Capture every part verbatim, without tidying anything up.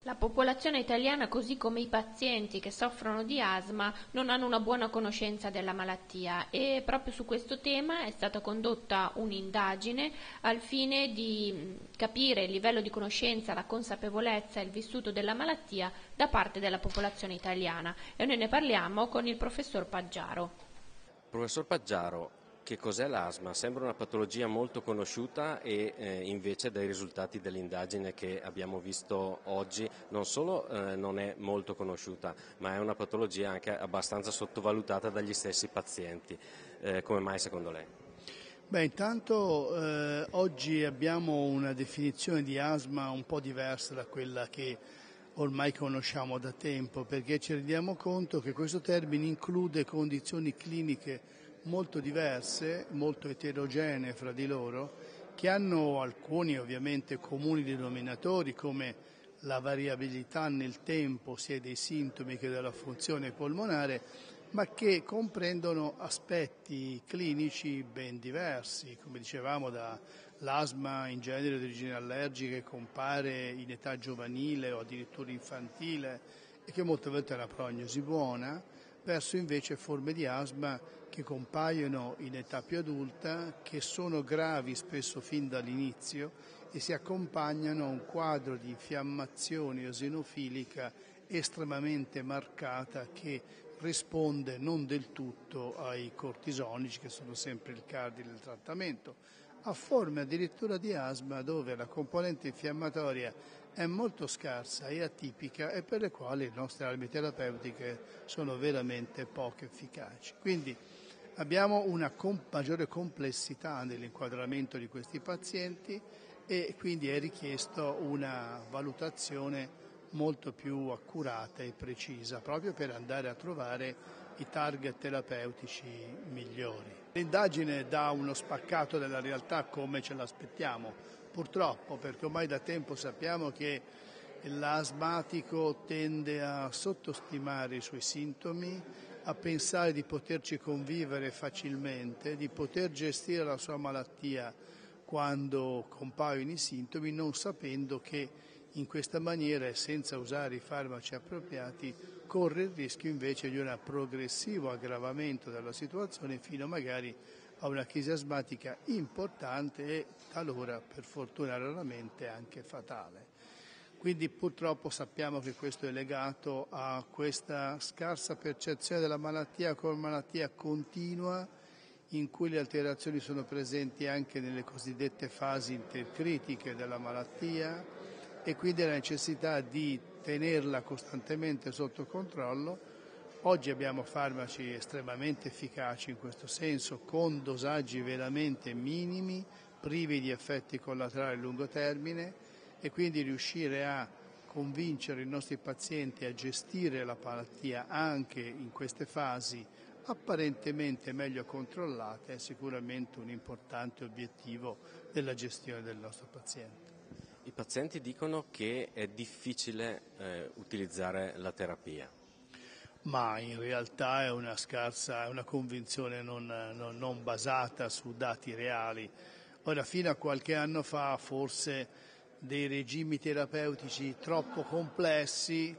La popolazione italiana, così come i pazienti che soffrono di asma, non hanno una buona conoscenza della malattia e proprio su questo tema è stata condotta un'indagine al fine di capire il livello di conoscenza, la consapevolezza e il vissuto della malattia da parte della popolazione italiana e noi ne parliamo con il professor Paggiaro. Professor Paggiaro, che cos'è l'asma? Sembra una patologia molto conosciuta e eh, invece dai risultati dell'indagine che abbiamo visto oggi non solo eh, non è molto conosciuta, ma è una patologia anche abbastanza sottovalutata dagli stessi pazienti. Eh, come mai secondo lei? Beh, intanto eh, oggi abbiamo una definizione di asma un po' diversa da quella che ormai conosciamo da tempo, perché ci rendiamo conto che questo termine include condizioni cliniche molto diverse, molto eterogenee fra di loro, che hanno alcuni ovviamente comuni denominatori come la variabilità nel tempo sia dei sintomi che della funzione polmonare, ma che comprendono aspetti clinici ben diversi, come dicevamo dall'asma in genere di origine allergica che compare in età giovanile o addirittura infantile e che molte volte è una prognosi buona, verso invece forme di asma che compaiono in età più adulta, che sono gravi spesso fin dall'inizio e si accompagnano a un quadro di infiammazione eosinofilica estremamente marcata che risponde non del tutto ai cortisonici, che sono sempre il cardine del trattamento, a forme addirittura di asma dove la componente infiammatoria è molto scarsa e atipica e per le quali le nostre armi terapeutiche sono veramente poco efficaci. Quindi abbiamo una maggiore complessità nell'inquadramento di questi pazienti e quindi è richiesto una valutazione molto più accurata e precisa, proprio per andare a trovare i target terapeutici migliori. L'indagine dà uno spaccato della realtà come ce l'aspettiamo, purtroppo, perché ormai da tempo sappiamo che l'asmatico tende a sottostimare i suoi sintomi, a pensare di poterci convivere facilmente, di poter gestire la sua malattia quando compaiono i sintomi, non sapendo che in questa maniera e senza usare i farmaci appropriati corre il rischio invece di un progressivo aggravamento della situazione fino magari a una crisi asmatica importante e talora, per fortuna raramente, anche fatale. Quindi purtroppo sappiamo che questo è legato a questa scarsa percezione della malattia come malattia continua in cui le alterazioni sono presenti anche nelle cosiddette fasi intercritiche della malattia e quindi la necessità di tenerla costantemente sotto controllo. Oggi abbiamo farmaci estremamente efficaci in questo senso, con dosaggi veramente minimi, privi di effetti collaterali a lungo termine e quindi riuscire a convincere i nostri pazienti a gestire la malattia anche in queste fasi apparentemente meglio controllate è sicuramente un importante obiettivo della gestione del nostro paziente. I pazienti dicono che è difficile eh, utilizzare la terapia. Ma in realtà è una scarsa, è una convinzione non, non, non basata su dati reali. Ora, fino a qualche anno fa, forse dei regimi terapeutici troppo complessi,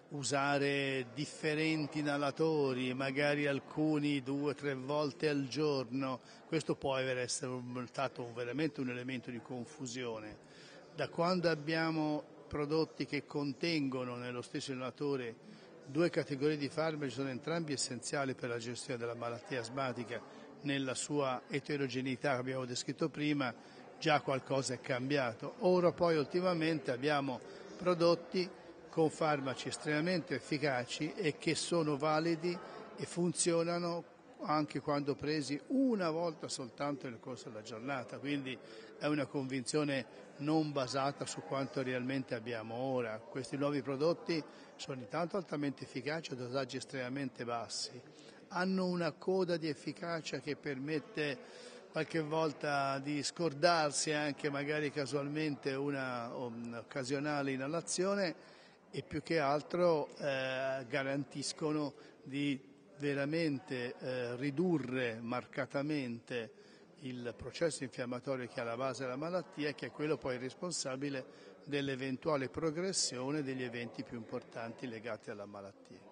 usare differenti inalatori, magari alcuni due o tre volte al giorno, questo può essere stato veramente un elemento di confusione. Da quando abbiamo prodotti che contengono nello stesso inhalatore due categorie di farmaci, sono entrambi essenziali per la gestione della malattia asmatica nella sua eterogeneità che abbiamo descritto prima, già qualcosa è cambiato. Ora poi ultimamente abbiamo prodotti con farmaci estremamente efficaci e che sono validi e funzionano anche quando presi una volta soltanto nel corso della giornata, quindi è una convinzione non basata su quanto realmente abbiamo ora. Questi nuovi prodotti sono intanto altamente efficaci a dosaggi estremamente bassi, hanno una coda di efficacia che permette qualche volta di scordarsi anche magari casualmente una occasionale inalazione e più che altro eh, garantiscono di veramente eh, ridurre marcatamente il processo infiammatorio che è alla base della malattia e che è quello poi responsabile dell'eventuale progressione degli eventi più importanti legati alla malattia.